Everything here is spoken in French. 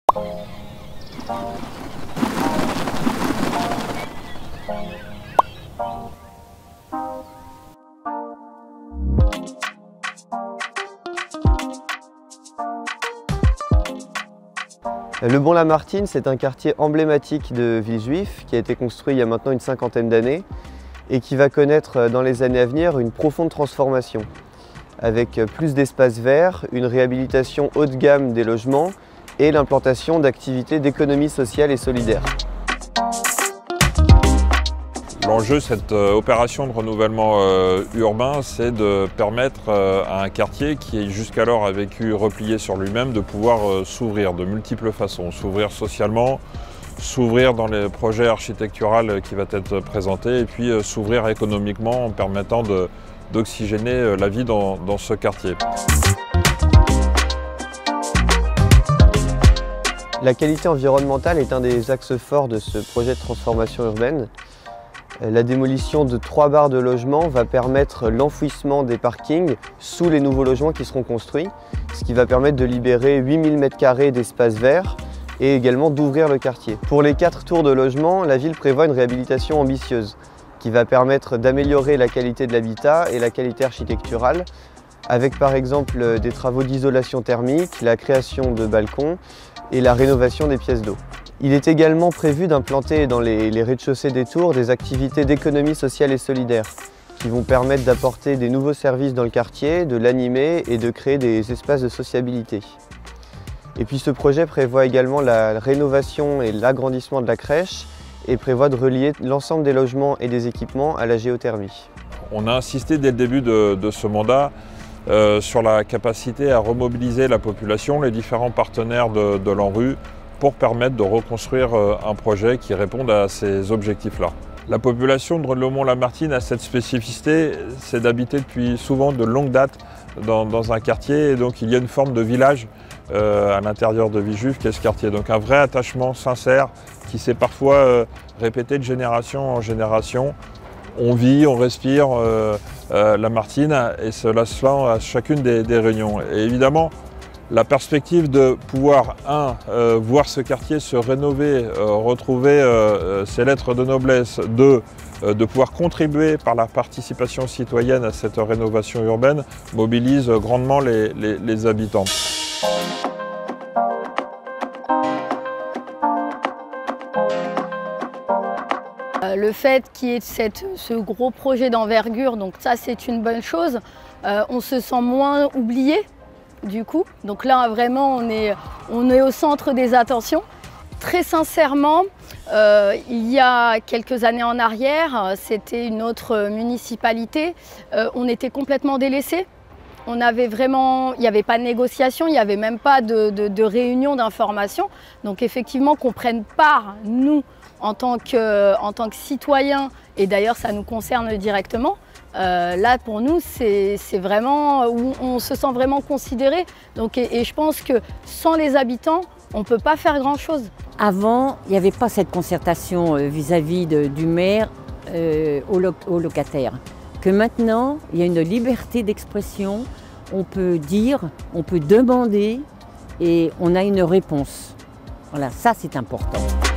Le Bon-Lamartine, c'est un quartier emblématique de Villejuif qui a été construit il y a maintenant une cinquantaine d'années et qui va connaître dans les années à venir une profonde transformation avec plus d'espaces verts, une réhabilitation haut de gamme des logements et l'implantation d'activités d'économie sociale et solidaire. L'enjeu de cette opération de renouvellement urbain, c'est de permettre à un quartier qui jusqu'alors a vécu replié sur lui-même de pouvoir s'ouvrir de multiples façons. S'ouvrir socialement, s'ouvrir dans les projets architecturaux qui va être présenté et puis s'ouvrir économiquement en permettant d'oxygéner la vie dans ce quartier. La qualité environnementale est un des axes forts de ce projet de transformation urbaine. La démolition de 3 barres de logements va permettre l'enfouissement des parkings sous les nouveaux logements qui seront construits, ce qui va permettre de libérer 8000 m² d'espace vert et également d'ouvrir le quartier. Pour les 4 tours de logements, la ville prévoit une réhabilitation ambitieuse qui va permettre d'améliorer la qualité de l'habitat et la qualité architecturale avec par exemple des travaux d'isolation thermique, la création de balcons et la rénovation des pièces d'eau. Il est également prévu d'implanter dans les rez-de-chaussée des tours des activités d'économie sociale et solidaire qui vont permettre d'apporter des nouveaux services dans le quartier, de l'animer et de créer des espaces de sociabilité. Et puis ce projet prévoit également la rénovation et l'agrandissement de la crèche et prévoit de relier l'ensemble des logements et des équipements à la géothermie. On a insisté dès le début de ce mandat sur la capacité à remobiliser la population, les différents partenaires de l'ANRU, pour permettre de reconstruire un projet qui réponde à ces objectifs-là. La population de Le Bon-Lamartine a cette spécificité, c'est d'habiter depuis souvent de longue date dans un quartier, et donc il y a une forme de village à l'intérieur de Villejuif qui est ce quartier. Donc un vrai attachement sincère qui s'est parfois répété de génération en génération. On vit, on respire Lamartine et cela se sent à chacune des réunions. Et évidemment, la perspective de pouvoir, voir ce quartier se rénover, retrouver ses lettres de noblesse, de pouvoir contribuer par la participation citoyenne à cette rénovation urbaine, mobilise grandement les habitants. Le fait qu'il y ait ce gros projet d'envergure, donc ça c'est une bonne chose, on se sent moins oublié. Du coup, donc là vraiment on est au centre des attentions. Très sincèrement, il y a quelques années en arrière, c'était une autre municipalité, on était complètement délaissés. Il n'y avait pas de négociation, il n'y avait même pas de réunion d'information. Donc effectivement qu'on prenne part, nous, en tant que citoyens, et d'ailleurs ça nous concerne directement, là pour nous c'est vraiment où on se sent vraiment considéré. Donc, et je pense que sans les habitants, on ne peut pas faire grand chose. Avant, il n'y avait pas cette concertation vis-à-vis du maire aux locataires. Que maintenant, il y a une liberté d'expression, on peut dire, on peut demander et on a une réponse. Voilà, ça c'est important.